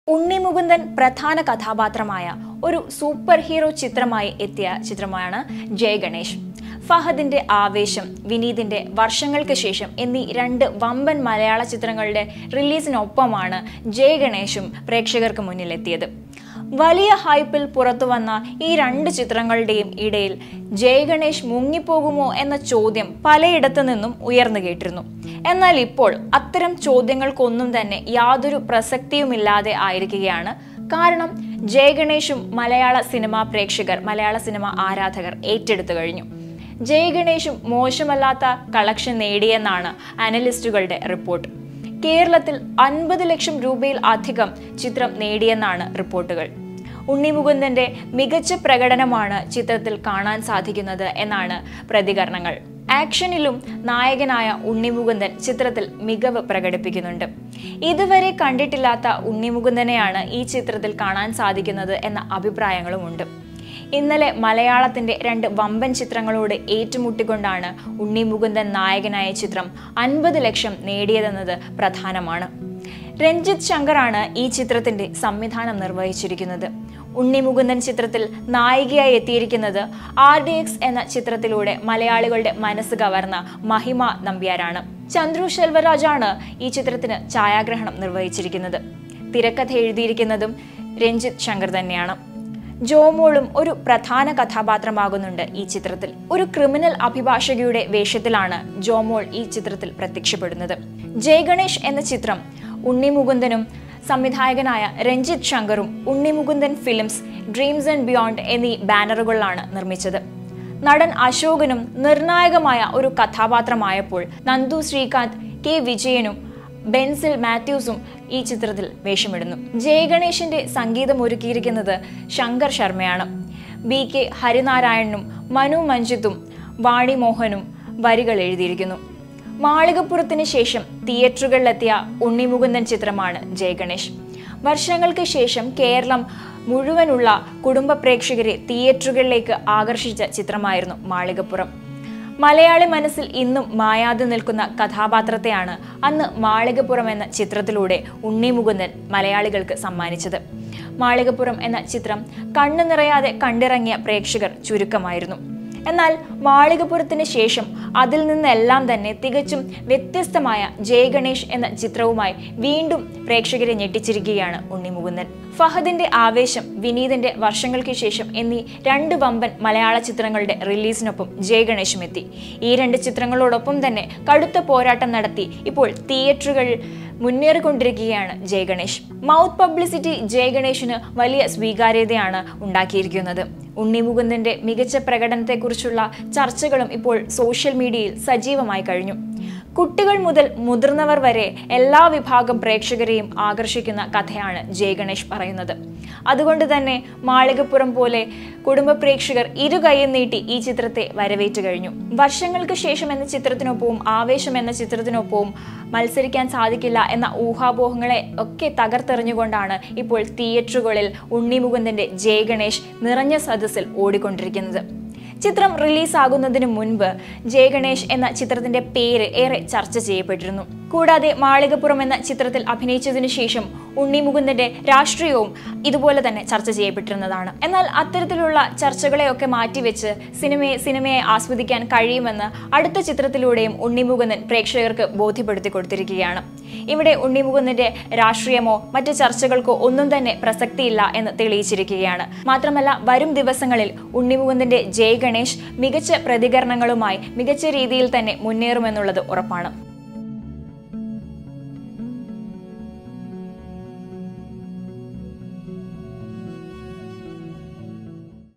ഉണ്ണിമുകുന്ദൻ പ്രധാന കഥാപാത്രമായ ഒരു സൂപ്പർ ഹീറോ ചിത്രമായി എത്തിയ ചിത്രമാണ് ജയ് ഗണേഷ്. ഫഹദിന്റെ ആവേശം, വിനീതിന്റെ വർഷങ്ങൾക്ക് ശേഷം എന്നീ രണ്ട് വമ്പൻ മലയാള ചിത്രങ്ങളുടെ റിലീസിനൊപ്പമാണ് ജയ് ഗണേഷും പ്രേക്ഷകർക്ക് മുന്നിലെത്തിയത്. വലിയ ഹൈപ്പിൽ പുറത്തുവന്ന ഈ രണ്ട് ചിത്രങ്ങളുടെയും ഇടയിൽ ജയ് ഗണേഷ് മുങ്ങിപ്പോകുമോ എന്ന ചോദ്യം പലയിടത്തു നിന്നും ഉയർന്നു കേട്ടിരുന്നു. എന്നാൽ ഇപ്പോൾ അത്തരം ചോദ്യങ്ങൾക്കൊന്നും തന്നെ യാതൊരു പ്രസക്തിയുമില്ലാതെ ആയിരിക്കുകയാണ്. കാരണം ജയ് ഗണേഷും മലയാള സിനിമാ പ്രേക്ഷകർ, മലയാള സിനിമ ആരാധകർ ഏറ്റെടുത്തു കഴിഞ്ഞു. ജയ് ഗണേഷും മോശമല്ലാത്ത കളക്ഷൻ നേടിയെന്നാണ് അനലിസ്റ്റുകളുടെ റിപ്പോർട്ട്. കേരളത്തിൽ 50 ലക്ഷം രൂപയിൽ അധികം ചിത്രം നേടിയെന്നാണ് റിപ്പോർട്ടുകൾ. ഉണ്ണിമുകുന്ദന്റെ മികച്ച പ്രകടനമാണ് ചിത്രത്തിൽ കാണാൻ സാധിക്കുന്നത് എന്നാണ് പ്രതികരണങ്ങൾ. ആക്ഷനിലും നായകനായ ഉണ്ണിമുകുന്ദൻ ചിത്രത്തിൽ മികവ് പ്രകടിപ്പിക്കുന്നുണ്ട്. ഇതുവരെ കണ്ടിട്ടില്ലാത്ത ഉണ്ണിമുകുന്ദനെയാണ് ഈ ചിത്രത്തിൽ കാണാൻ സാധിക്കുന്നത് എന്ന അഭിപ്രായങ്ങളുമുണ്ട്. ഇന്നലെ മലയാളത്തിന്റെ രണ്ട് വമ്പൻ ചിത്രങ്ങളോട് ഏറ്റുമുട്ടിക്കൊണ്ടാണ് ഉണ്ണിമുകുന്ദൻ നായകനായ ചിത്രം 50 ലക്ഷം നേടിയതെന്നത് പ്രധാനമാണ്. രഞ്ജിത്ത് ശങ്കറാണ് ഈ ചിത്രത്തിന്റെ സംവിധാനം നിർവഹിച്ചിരിക്കുന്നത്. ഉണ്ണിമുകുന്ദൻ ചിത്രത്തിൽ നായികയായി എത്തിയിരിക്കുന്നത് RDX എന്ന ചിത്രത്തിലൂടെ മലയാളികളുടെ മനസ്സ് കവർന്ന മഹിമ നമ്പ്യാരാണ്. ചന്ദ്രു ശെൽവരാജാണ് ഈ ചിത്രത്തിന് ഛായാഗ്രഹണം നിർവഹിച്ചിരിക്കുന്നത്. തിരക്കഥ എഴുതിയിരിക്കുന്നതും രഞ്ജിത്ത് ശങ്കർ തന്നെയാണ്. ജോമോളും ഒരു പ്രധാന കഥാപാത്രമാകുന്നുണ്ട് ഈ ചിത്രത്തിൽ. ഒരു ക്രിമിനൽ അഭിഭാഷകയുടെ വേഷത്തിലാണ് ജോമോൾ ഈ ചിത്രത്തിൽ പ്രത്യക്ഷപ്പെടുന്നത്. ജയ് ഗണേഷ് എന്ന ചിത്രം ഉണ്ണിമുകുന്ദനും സംവിധായകനായ രഞ്ജിത്ത് ശങ്കറും Unni Mukundan films, dreams and beyond എന്നീ ബാനറുകളിലാണ് നിർമ്മിച്ചത്. നടൻ അശോകനും നിർണായകമായ ഒരു കഥാപാത്രമായപ്പോൾ നന്ദു ശ്രീകാന്ത്, കെ വിജയനും ബെൻസിൽ മാത്യൂസും ഈ ചിത്രത്തിൽ വേഷമിടുന്നു. ജയ് ഗണേഷിന്റെ സംഗീതം ഒരുക്കിയിരിക്കുന്നത് ശങ്കർ ശർമ്മയാണ്. BK ഹരിനാരായണനും മനു മഞ്ജിത്തും വാണി മോഹനും വരികൾ എഴുതിയിരിക്കുന്നു. മാളികപ്പുറത്തിന് ശേഷം തിയേറ്ററുകളിലെത്തിയ ഉണ്ണിമുകുന്ദൻ ചിത്രമാണ് ജയ് ഗണേഷ്. വർഷങ്ങൾക്ക് ശേഷം കേരളം മുഴുവനുള്ള കുടുംബ പ്രേക്ഷകരെ തിയേറ്ററുകളിലേക്ക് ആകർഷിച്ച ചിത്രമായിരുന്നു മാളികപ്പുറം. മലയാളി മനസ്സിൽ ഇന്നും മായാതെ നിൽക്കുന്ന കഥാപാത്രത്തെയാണ് അന്ന് മാളികപ്പുറം എന്ന ചിത്രത്തിലൂടെ ഉണ്ണിമുകുന്ദൻ മലയാളികൾക്ക് സമ്മാനിച്ചത്. മാളികപ്പുറം എന്ന ചിത്രം കണ്ണു നിറയാതെ കണ്ടിറങ്ങിയ പ്രേക്ഷകർ ചുരുക്കമായിരുന്നു. എന്നാൽ മാളികപ്പുറത്തിന് ശേഷം അതിൽ നിന്നെല്ലാം തന്നെ തികച്ചും വ്യത്യസ്തമായ ജയ് ഗണേഷ് എന്ന ചിത്രവുമായി വീണ്ടും പ്രേക്ഷകരെ ഞെട്ടിച്ചിരിക്കുകയാണ് ഉണ്ണിമുകുന്ദൻ. ഫഹദിന്റെ ആവേശം, വിനീതിന്റെ വർഷങ്ങൾക്ക് ശേഷം എന്നീ രണ്ട് വമ്പൻ മലയാള ചിത്രങ്ങളുടെ റിലീസിനൊപ്പം ജയ് ഗണേഷും എത്തി. ഈ രണ്ട് ചിത്രങ്ങളോടൊപ്പം തന്നെ കടുത്ത പോരാട്ടം നടത്തി ഇപ്പോൾ തിയേറ്ററുകളിൽ മുന്നേറിക്കൊണ്ടിരിക്കുകയാണ് ജയ് ഗണേഷ്. മൗത്ത് പബ്ലിസിറ്റി ജയ് ഗണേഷിന് വലിയ സ്വീകാര്യതയാണ് ഉണ്ടാക്കിയിരിക്കുന്നത്. ഉണ്ണിമുകുന്ദന്റെ മികച്ച പ്രകടനത്തെക്കുറിച്ചുള്ള ചർച്ചകളും ഇപ്പോൾ സോഷ്യൽ മീഡിയയിൽ സജീവമായി കഴിഞ്ഞു. കുട്ടികൾ മുതൽ മുതിർന്നവർ വരെ എല്ലാ വിഭാഗം പ്രേക്ഷകരെയും ആകർഷിക്കുന്ന കഥയാണ് ജയ് ഗണേഷ് പറയുന്നത്. അതുകൊണ്ട് തന്നെ മാളികപ്പുറം പോലെ കുടുംബ പ്രേക്ഷകർ ഇരുകൈയും നീട്ടി ഈ ചിത്രത്തെ വരവേറ്റു കഴിഞ്ഞു. വർഷങ്ങൾക്ക് ശേഷം എന്ന ചിത്രത്തിനൊപ്പവും ആവേശം എന്ന ചിത്രത്തിനൊപ്പവും മത്സരിക്കാൻ സാധിക്കില്ല എന്ന ഊഹാപോഹങ്ങളെ ഒക്കെ തകർത്തെറിഞ്ഞുകൊണ്ടാണ് ഇപ്പോൾ തിയേറ്ററുകളിൽ ഉണ്ണിമുകുന്ദന്റെ ജയ് ഗണേഷ് നിറഞ്ഞ സദസ്സിൽ ഓടിക്കൊണ്ടിരിക്കുന്നത്. ചിത്രം റിലീസാകുന്നതിന് മുൻപ് ജയ് ഗണേഷ് എന്ന ചിത്രത്തിന്റെ പേര് ഏറെ ചർച്ച ചെയ്യപ്പെട്ടിരുന്നു. കൂടാതെ മാളികപ്പുറം എന്ന ചിത്രത്തിൽ അഭിനയിച്ചതിനു ശേഷം ഉണ്ണിമുകുന്ദന്റെ രാഷ്ട്രീയവും ഇതുപോലെ തന്നെ ചർച്ച ചെയ്യപ്പെട്ടിരുന്നതാണ്. എന്നാൽ അത്തരത്തിലുള്ള ചർച്ചകളെയൊക്കെ മാറ്റിവെച്ച് സിനിമയെ ആസ്വദിക്കാൻ കഴിയുമെന്ന് അടുത്ത ചിത്രത്തിലൂടെയും ഉണ്ണിമുകുന്ദൻ പ്രേക്ഷകർക്ക് ബോധ്യപ്പെടുത്തി കൊടുത്തിരിക്കുകയാണ്. ഇവിടെ ഉണ്ണിമുകുന്ദന്റെ രാഷ്ട്രീയമോ മറ്റ് ചർച്ചകൾക്കോ ഒന്നും തന്നെ പ്രസക്തിയില്ല എന്ന് തെളിയിച്ചിരിക്കുകയാണ്. മാത്രമല്ല, വരും ദിവസങ്ങളിൽ ഉണ്ണിമുകുന്ദന്റെ ജയ് ഗണേഷ് മികച്ച പ്രതികരണങ്ങളുമായി മികച്ച രീതിയിൽ തന്നെ മുന്നേറുമെന്നുള്ളത് ഉറപ്പാണ്.